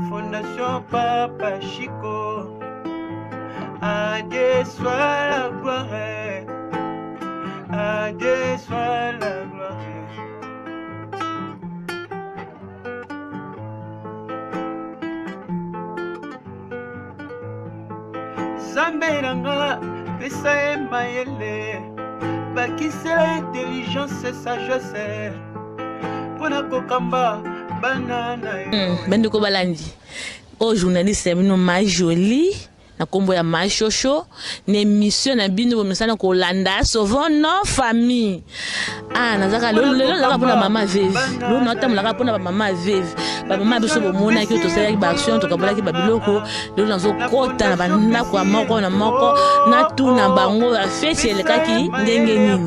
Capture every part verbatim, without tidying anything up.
Fondation Papa Chico. À Dieu soit la gloire. À Dieu soit la gloire. Zambelanga, pesa mayele, bakisela intelligence et sagesse. Pona kokamba banana. Bende ko balandi. O journaliste bino ma joli, na kombo ya ma chocho, ne mission na bino bo misana ko landa sauvant nos familles. Ah, nazaka lo lo la pona mama veve. Lo no tamla pona ba mama veve. Ba mama biso bo mona ki to sala ba action to kabola ki ba biloko, lo nazo kota na banda kwa moko na moko na tuna bango ba fete le kaki ndenge nini.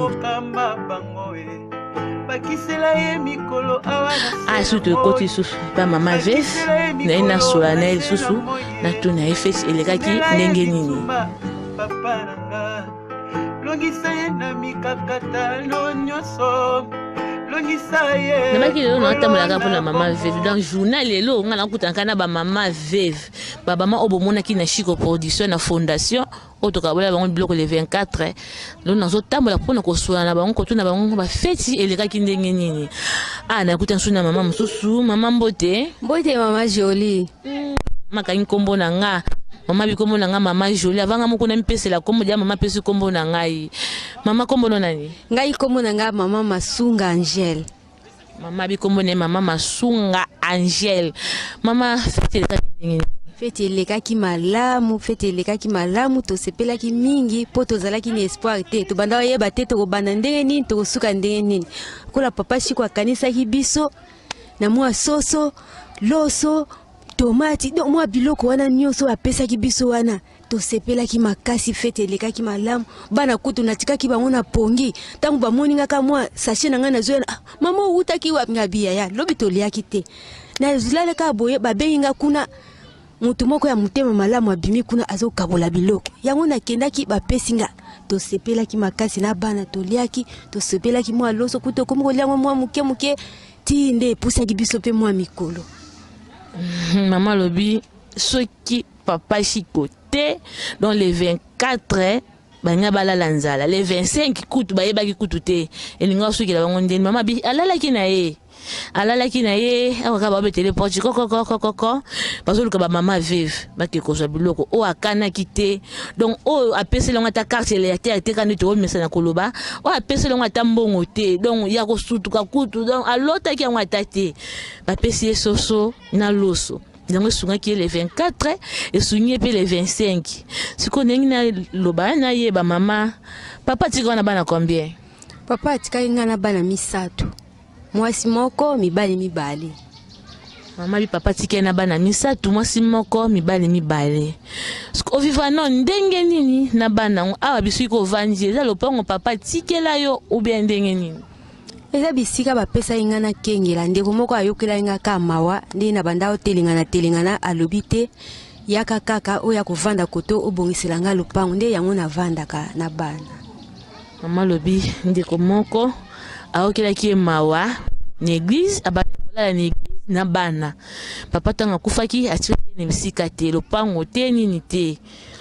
Ah, surtout côté sous pas maman veve, na ina solennel sous na tuna fete le kaki ndenge nini. Papa nanga, longisa na mikakata no nyoso. Nabaki lelo na tambolaka mpona mama veve dans journal lelo nga nakutanga na ba mama veve ba mama obomona ki na Chico production na fondation otokabola bango biloko le vingt-quatre lelo nazo tambola mpona kosola na bango kotuna bango ba feti elekaki ndenge nini. Ah nakuta nsu na mama mosusu mama mbote mbote mama jolie makangi kombo na nga mama bikombo na nga mama jolie avanga moko na mpese la kombo dia mama pesi kombo na ngai mama kombo no nani ngai kombo na nga mama Masunga Angel mama bikombo ne mama Masunga Angel mama fete le kaki fete le kaki malamu fete le kaki malamu to sepela ki mingi po to zala ki ni espoir te to banda yeba te to banda ndenge nini to suka ndenge nini kola papa Chico akanisa ki biso na mwa soso loso tomati do mwa biloko wana nyoso apesa ki biso wana to sepela ki makasi fete le kaki malamu bana kutu natika ki bango na pongi tangu ba moninga ka mwa sachet na ngana zo ah, mama utaki wa ngabia ya lobi to liaki te na zulale ka boye ba benga kuna mutu moko ya mutema malamu abimi kuna azo kabola biloko yango na kenda ki ba pesinga to sepela ki makasi na bana to liaki to sepela ki mwa loso kuto komko liango mwa muke muke ti nde pusa ki biso pe mwa mikolo. Maman lobi soki papa Chico te dans les vingt-quatre banya balala nzala les vingt-cinq kutu bayeba ki kutu te elinga soki la bango ndeni mama bi alala ki na ye alala ki na ye akaka ba betele porti koko koko koko bazoluka ba mama veve baki kozwa biloko o akana ki te donc o apese longa ta carte le te te kana to mesa na koloba o apese longa ta mbongo te donc ya ko sutuka kutu donc alota ki ngwa tate ba pesi soso na loso donc sunga ki les vingt-quatre et sunye pe les vingt-cinq siko nengi na loba na ye ba mama papa tika na bana combien papa tika ngana bana misato mwasi moko mibali mibale mama bi papa tika na bana misato mwasi moko mibali mibale siko viva non ndenge nini na bana awa bisiko vanje za lopango papa tikela yo ou bien ndenge nini eza bisika bapesa inga na kengela ndeko moko ayokela inga ka mawa ndi na banda otelingana telingana alobi te yaka kaka oya kovanda koto obongisela nga lopango nde yango na vandaka na bana mama lobi ndeko moko ayokela ki mawa na église abakola na église na bana papa tanga kufaki atiki ne bisika te lopango te nini te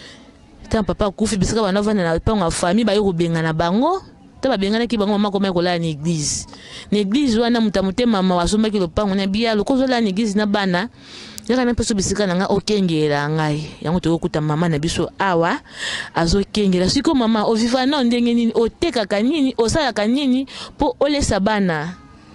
tant papa kufi bisika bana vanda na lopango famille ba yo benga na bango taba bengana ki bango mama koma kola na église na église wana mutamute mama wasomba ki lopango na bia lokozola na église na bana yaka na peso bisika nga okengela ngai yango to okuta mama na biso awa azo kengela siko mama o viva na ndenge nini oteka kanini osala kanini po olesa bana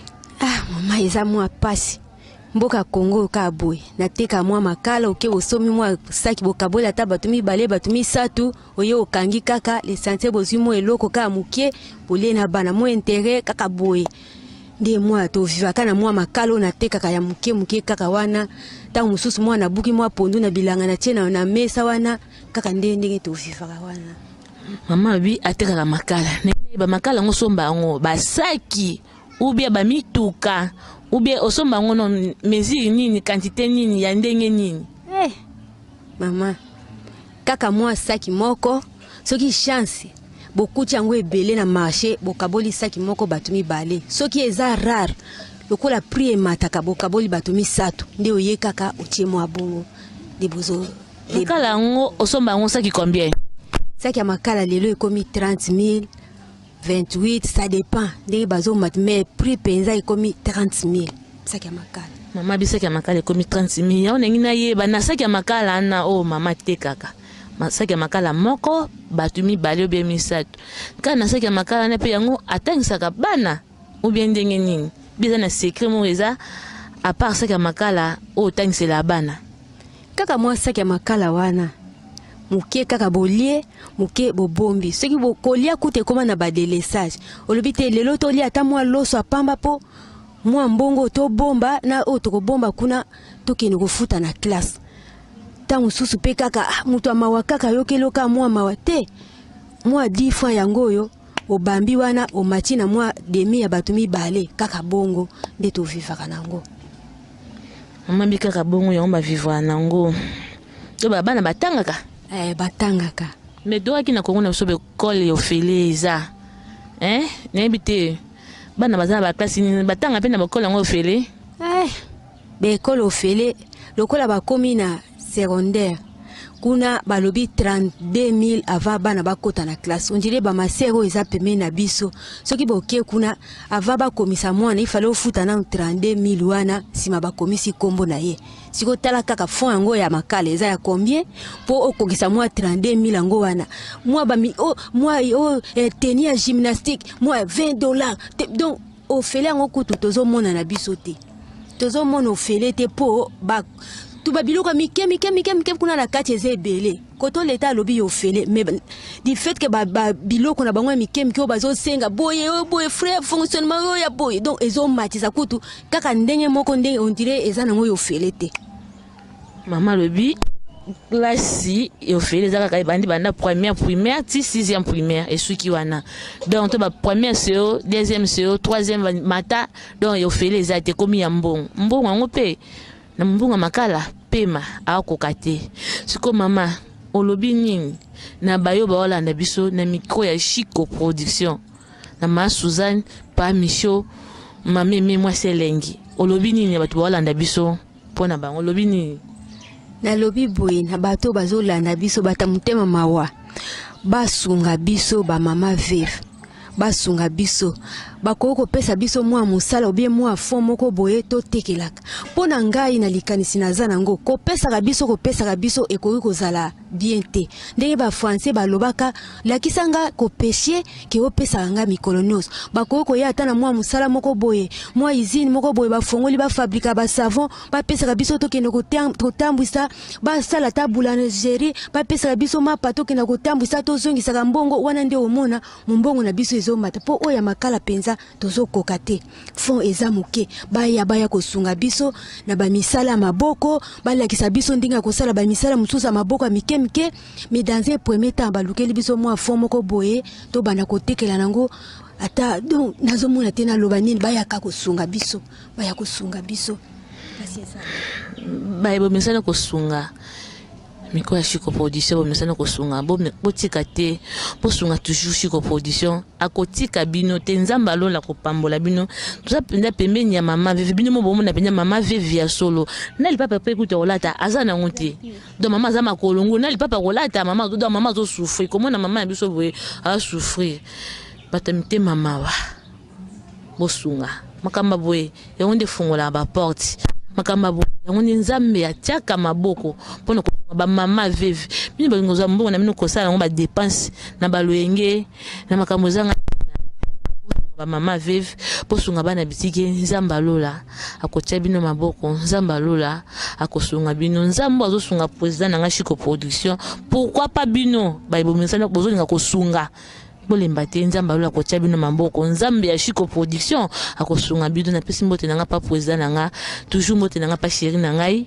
ah mama eza mwa pasi mboka Kongo ka boy nateka mwa makala oke osomi mwa saki bokabola ta batumi bale batumi satu oye okangi kaka le santé bozimo eloko ka mukie bolie na bana mo intérêt kaka boy ndi mwa to viva kana mwa makalo nateka ka ya mukie mukie kaka wana ta mususu mwa na buki mwa pondu na bilanga na tena na mesa wana kaka ndi ndenge to viva wana mama bi ateka ka makala ne ba makala ngosomba ngo basaki ubia ba mituka ou bien osomba ngono mesure nini quantité nini ya ndenge nini eh mama kaka mwa saki moko soki chance bokuti yango ebele na marché bokaboli saki moko batumi bale soki eza rare lokola prix emataka bokaboli bato misato nde oye kaka otie mwa bongo de bozo makala ngo osomba ngo saki combien saki ya makala lelo ekomi trente mille vingt-huit ça dépend ndenge bazomata mais prix penza ekomi trente mille saki ya makala mama bisaki ya makala ekomi trente mille ya onengi na yeba na saki ya makala ana o mama te kaka saki ya makala moko bato mibale obie misato kaka na saki ya makala na mpe yango atangisaka bana obie ndenge nini biza na secret moko eza à part saki ya makala oyo otangisela bana kaka mwa saki ya makala wana muke kaka bolie muke bobombi soki bokolia kuta ekoma na badelesage olobi te lelo tolia ata mwa loso apamba mpo mwa mbongo tobomba na oyo tokobomba kuna tokende kofuta na classe ntango mosusu mpe kaka moto amawa kaka yokeloka mwa mawa te mwa dix fois yango oyo obambi wana omati na mwa demi ya bato mibale kaka bongo nde tovivaka nango mambi kaka bongo yango bavivaka nango to bana batangaka eh, batangaka me doaki na kongo na biso bekole yofele eza eh? nayebi te bana baza na baklasi nini batanga mpe na bakole yango ofele eh, bekole ofele lokola bakomi na secondaire kuna balobi trente-deux mille avant bana bakota na classe on dirait ba masero eza pembe na biso soki boke kuna avant bakomisa mwana ifale ofuta na trente-deux mille wana sima bakomisi kombo na ye siko tala kaka fond yango ya makala eza ya combien po okokisa mwa trente-deux mille yango wana mwa ba mi oh mwa oh eh, tenue ya gymnastique mwa vingt dollars donc ofele yango kutu tozomona na biso te tozomona ofele te po ba tu babiloka mike mike mike mike kuna na kati eza ebele koto leta alobi yo fele mais du fait que ba biloko na bango mike mike bazo senga boye boye frère fonctionnement yo ya boye donc ezo matisa kutu kaka ndenge moko ndenge on dirait eza nango yo fele te mama lobi classe yo fele eza kaka bandi banda première primaire ti sixième primaire esuki wana donc to ba première C O deuxième C O troisième mata donc yo fele eza te komi ya mbongo mbongo ngo pe na mbunga makala pema akoka te siko mama olobi nini na bayo baolanda biso na micro ya Chico Production na ma Suzanne pa Micho mameme mwa selengi olobi nini bato baolanda biso pona bango olobi nini na lobi boye na bato bazolanda biso batamutema mawa basunga biso ba mama veve basunga biso bakoko pesa biso mwa musala obie mwa fond moko boye to tekelaka pona ngai na likanisi naza nango ko pesa biso ko pesa biso ekoki kozala bien te ndenge ba français balobaka lakisanga ko péché ke opesa nga mikolo nyonso bakoko ya ata na mwa musala moko boye mwa usine moko boye bafongoli ba fabrika ba savon ba pesa biso to kende ko tambwisa ba sala ta boulangerie ba pesa biso mapa to kende ko tambwisa to zongisa mbongo wana nde omona mbongo na biso ezo mata po oya makala penza tozo kokate fond eza muke baya baya kosunga biso na ba misala maboko balakisa biso ndinga kosala ba misala mususa maboko mike mike mais dans un premier temps balukeli biso mwa fond moko boye to bana kotekela nango ata donc nazomona tena loba nini baya ka kosunga biso baya kosunga biso kasi eza baya bo misala kosunga miko ya Chico Production bo mesana kosunga bo botika te bosunga toujours Chico Production akotika bino te nzamba lola kopambola bino tuza penda pembeni ya mama veve bino mo bomona penda mama veve ya solo na li papa pe kuta olata azana ngote do mama za makolongo na li papa kolata mama do mama zo souffrir komona mama ya biso boye a souffrir batamite mama wa bosunga makamba boye yonde fungola ba porte makamba boye yonde nzambe atiaka maboko pona ba mama veve bino balingoza mbongo na bino kosala ngo ba dépense na baloyenge na makambo zanga ba mama veve posunga bana bitike nzamba lola akotia bino maboko nzamba lola akosunga bino nzambo azosunga président na Chico Production pourquoi pas bino ba ibomisana bozolinga kosunga bolemba te nzamba lola akotia bino maboko nzambe ya Chico Production akosunga bino na pesi mbote nanga pa président nanga toujours mbote nanga pa chéri nangai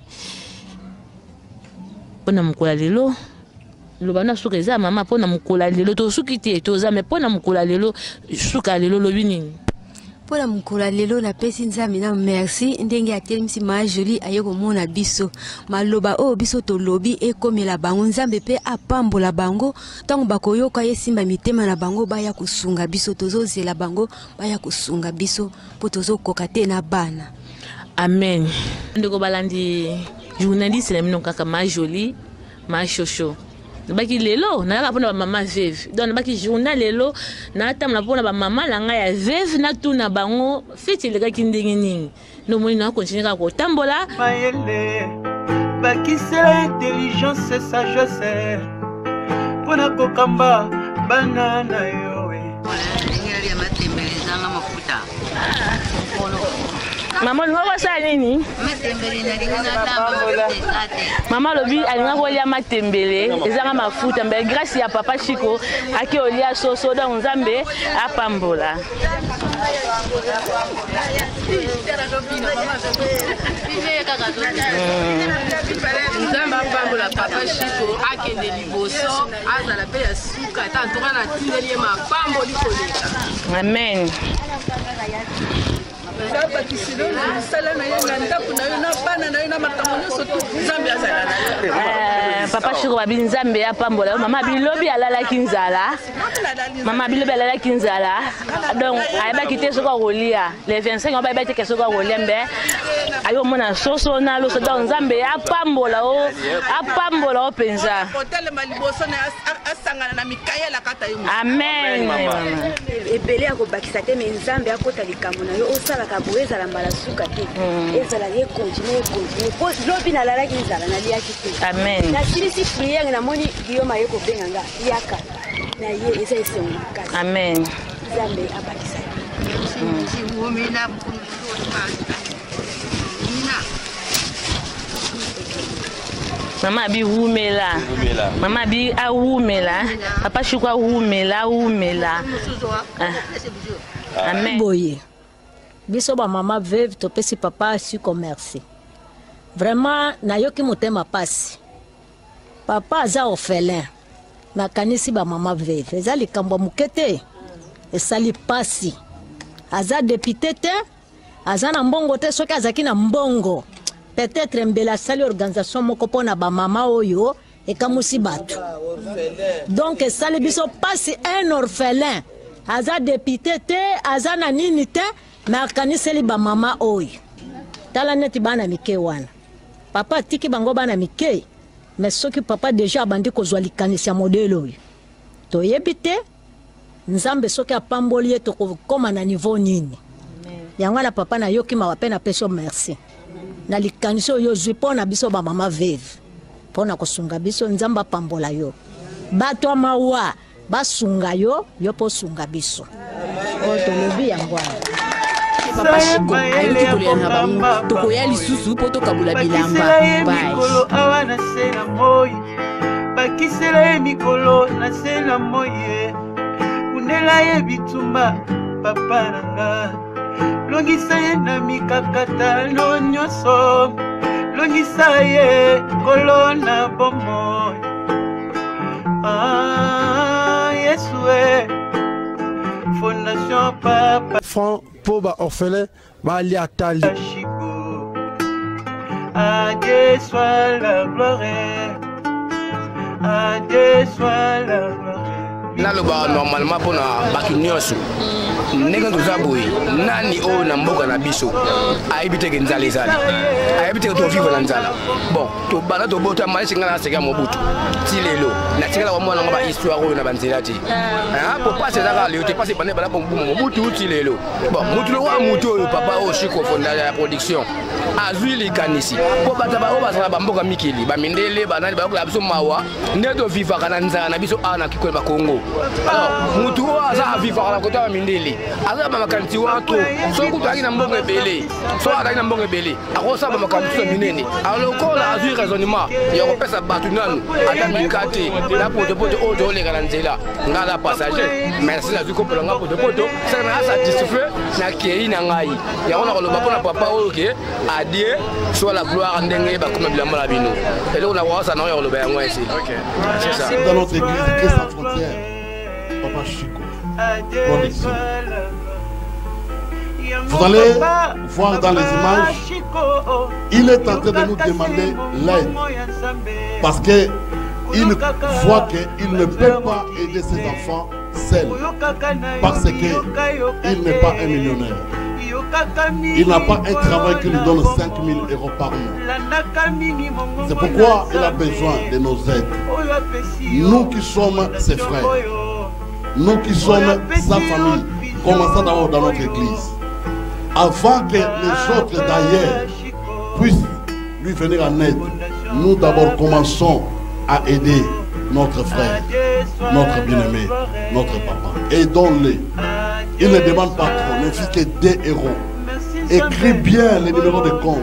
pona mukula lelo loba na suka eza mama pona mukula lelo to suki te to za me pona mukula lelo suka lelo lobi nini Pour la mukula lelo na pesi nzambe na merci ndenge atelemisi ma joli ayeko mona biso maloba o biso to lobi e komela bango nzambe pe apambola bango tango bakoyoka yesimba mitema na bango baya kusunga biso tozo zela bango baya kusunga biso po tozo kokate na bana. Amen. Ndeko balandi journaliste na mino kaka ma joli ma chocho. Baki lelo na ka pona ba mama veve donc baki journal lelo na tamla pona ba mama la nga ya veve na tuna bango fiti le ka kindingi ningi no moni na continue ka ko tambola mayele baki c'est intelligence et sagesse pona ko kamba banana yo we ngeli ya matembele zanga mafuta Maman ngoko sa nini? Matembele na lingana tamba Mama lobi alinga ko lia matembele ezanga mafuta mbe grâce ya papa Chiko aki olia soso donc nzambe apambola. Nzambe apambola papa Chiko akende liboso azala pe ya suka tantoka na tindeli mapambo likoleka. Amen. Papa Chiko babi nzambe apambola mama bilobi alala kinzala mama bilobi alala kinzala donc ayeba kite soko rolia les vingt-cinq on ba bete ke soko rolia mbe ayo mona soso na lo so donc nzambe apambola o apambola o penza amen ebele akobakisa te me nzambe akota likambo na yo osala kaboeza la mbala suka te ezala ye continue continue po lobi na lala kinzala na liaki te amen na silisi prière na moni Guillaume ayeko benganga yaka na ye eza esengo makasi amen nzambe abakisa Mina Mama bi wumela. Mama bi a wumela. Papa Chiko wumela wumela. Amen. Boye. Biso ba mama veuve to pesi papa Chiko merci. Vraiment na yoki motema pasi. Papa aza orphelin. Na kanisi ba mama veuve. Eza likambo mukete. Esali pasi. Aza député te. Aza na mbongo te soki azaki na mbongo. Peut-être mbela sali organisation moko pona ba mama oyo ekamusi batu. Donc sali biso pasi un orphelin. Aza député te, aza na nini te, na kaniseli ba mama oyo. Tala neti bana mike wana. Papa tiki bango bana mike. Mais soki papa déjà bandi kozwa likanisi ya modelo oyo. To yebite nzambe soki apamboli ye to koma na niveau nini. Yango na papa na yoki ma wapena peso merci. Na likanisi oyo zwi pona biso ba mama veuve. Pona kosunga biso nzamba pambola yo. Bato mawa basunga yo yo po sunga biso. O to lobi yango. Papa Chiko ayoki kolia na bango tokoya lisusu po tokabula bilamba. Mikolo awa na se na moyi bakisela ye mikolo na se na moyi kunela ye bitumba papa nanga longisa ye na mikakata no nyonso longisa ye kolo na bomo ah Yesu e fondation papa franc pour ba orphelin ba ali atali à Dieu soit la gloire à Dieu soit la gloire naloba normalement pour na bakinyoso nega tuzaboy nani o na mboka na biso aibite ke nzala ezali aibite to vivre na nzala bon to bana to bota mali singa na sega mobutu ti lelo na tingala wa mwana ngaba histoire oyo na banzela ti ah pour passer là le te passer bana bana mobutu ti lelo bon mutu wa mutu oyo papa o Chiko fonda ya production azui likanisi po bata ba o basala ba mboka mikili ba mindele banani ba ko biso mawa ndeto vivre kana nzala na biso ana kiko ba Congo alors mutu o aza vivre kana kota mindele aza ba makanti wato so kutaki na mbongo ebele so ataki na mbongo ebele akosa ba makanti so minene alokola azui raisonnement ya ko pesa batu nanu atamikate la poto poto o do le kana nzela ngala passager merci la zuko pelanga poto poto ça na satisfait na kei na ngai ya ona ko loba pona papa o ke adie soit la gloire ndenge ba comme bilamba la bino et là on a voir ça na ya loba ya ngwa ici OK c'est ça dans notre église de Christ sans frontières papa Chiko Vous allez voir dans les images, il est en train de nous demander l'aide. Parce qu'il voit qu'il ne peut pas aider ses enfants seuls. Parce qu'il n'est pas un millionnaire. Il n'a pas un travail qui lui donne cinq mille euros par mois. C'est pourquoi il a besoin de nos aides. Nous qui sommes ses frères, nous qui sommes sa famille, commençons d'abord dans notre église. Avant que les autres d'ailleurs puissent lui venir en aide, nous d'abord commençons à aider notre frère, notre bien-aimé, notre papa. Aidons-les. Il ne demande pas trop, ne fait que deux euros. Écris bien les numéros de compte.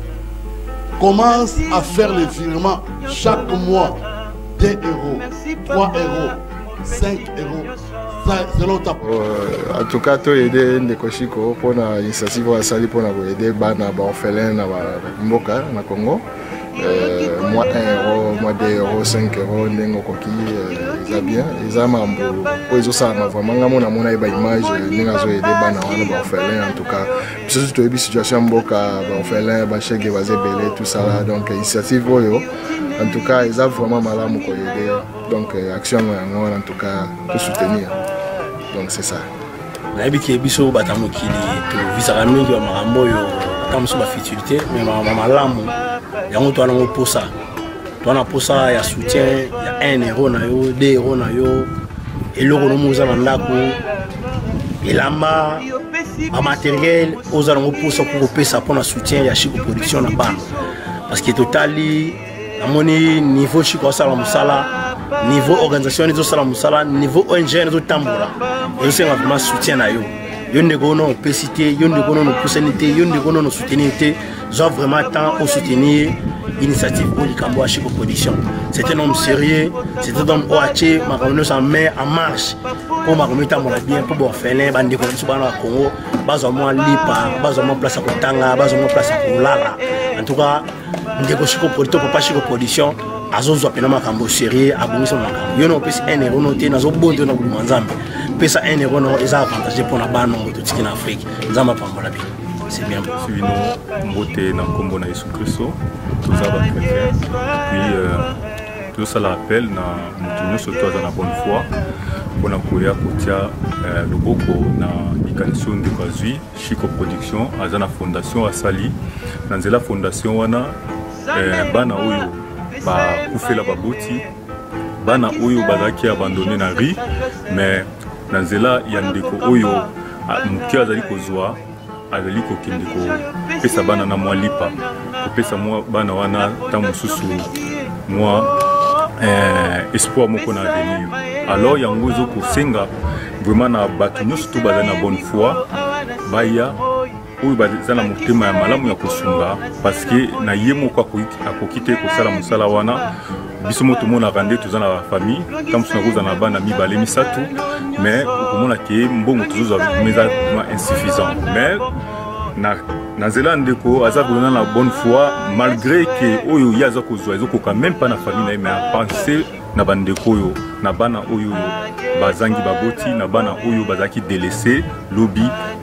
Commence à faire les virements chaque mois. deux euros, trois euros, cinq euros. Selon ta... En tout cas, tu as aidé Ndeko Chiko pour l'initiative pour aider les orphelins na Congo. Euh, moi un euro, moi deux euros, cinq euros, n'engo koki, ils a bien, ils a mambo, ils ont ça, vraiment, on a mon image, n'engo zo aider bana wana ba orphelin en tout cas, surtout tu as une situation boka ba orphelin, ba chèque basé belé tout ça là, donc initiative boyo, en tout cas ils a vraiment malamu ko aider, donc action en tout cas pour soutenir, donc c'est ça. Na ebiki biso batamu kili to visara mingi wa marambo yo comme sur la futilité mais ma malamu yango to anango posa to ana posa ya soutien ya un euro na yo deux euros na yo eloko no muza na ndako elamba a matériel aux anango posa pour pesa pour na soutien ya Chiko production na bana parce que totali na moni niveau Chiko sala musala niveau organisation de sala musala niveau O N G de tambola et c'est vraiment soutien na yo yo ndeko no pesité yo ndeko no posanité yo ndeko no soutenir genre vraiment temps au soutenir initiative pour Likambo à Chiko production. C'est un homme sérieux, c'est un homme oaché, ma communauté s'en met en marche pour ma communauté à bien pour orphelin, bande de conditions au Congo, basement lipa, basement place à Kotanga, basement place à Kolala. En tout cas, ndeko Chiko production, papa Chiko production, azozo apena makambo sérieux, abongi son makambo. Yo no pesi un euro noté, nazo bondo na bulu manzambe. Pesa un euro no eza avantage pour na bana ngo tout en Afrique. Nzamba pambola bi. C'est bien. Suivino mbote na kombo na Yesu Kristo, tous les chrétiens. Puis tout ça l'appel na mutunyo surtout à la bonne foi. Pour na koya kotia le boko na ikanso de Bazui, Chiko production, à la fondation à Sali. Dans la fondation wana bana oyo ba kufela baboti, bana oyo bazaki abandonné na ri, mais dans la yandeko oyo mukia azali kozwa azali kokende ko pesa bana na mwa lipa ko pesa mwa bana wana ta mususu mwa eh, espoir moko na avenir. Alors yango zo ko senga vraiment na batu nyonso to baza na bonne foi baya oyo baza na motema ya malamu ya kosunga parce que na ye moko akokite kosala mosala wana biso moto mona rande toza na famille comme suna koza na bana mibale misatu mais okomona ke mbongo tozoza meza insuffisant mais na na nzela ndeko aza kolona na bonne foi malgré que oyo ya aza kozwa ezokoka même pas na famille na ye mais a penser na bandeko oyo na bana oyo bazangi baboti na bana oyo bazaki délaissé lobby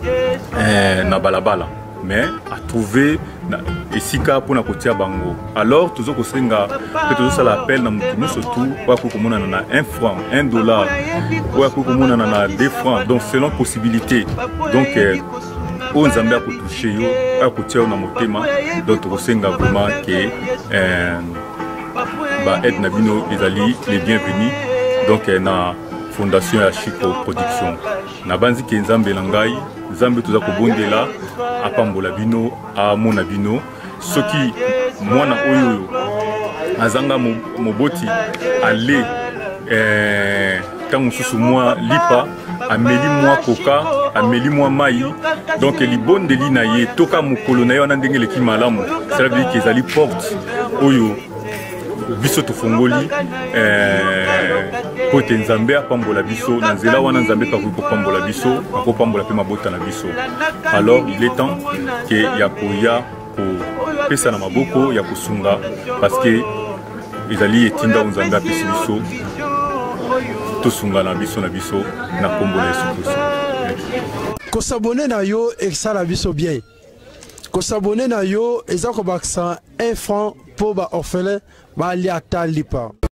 eh, na balabala mais à trouver esika pour na kotia bango. Alors toujours kosenga que toujours ça l'appel na mutu surtout kwa kokomona na un franc un dollar kwa kokomona na deux francs donc selon possibilité donc on zambia ko toucher yo a kotia na motema donc kosenga vraiment que euh, ba aide na bino ezali les bienvenus donc na fondation ya Chiko production na banzi ke nzambe langai nzambe tuza kobondela apambola bino amona bino soki mwana oyo azanga moboti ale eh tango susu mwa lipa ameli mwa koka ameli mwa mai donc libondeli na ye toka mokolo na ye wana ndenge leki malamu cela veut dire que ezali porte oyo biso tofongoli eh pote nzambe apambola biso na nzela wana nzambe ka kopambola biso akopambola pe mabota na biso. Alors il est temps que ya koya ko pesa na maboko ya kosunga parce que ezali etinda nzambe apesi biso tosunga na biso na biso na kombo na Yesu Kristo. Ko s'abonner na yo et ça la biso bien. Ko s'abonner na yo et ça ko baksa un franc pour ba orphelin ba li ata lipa.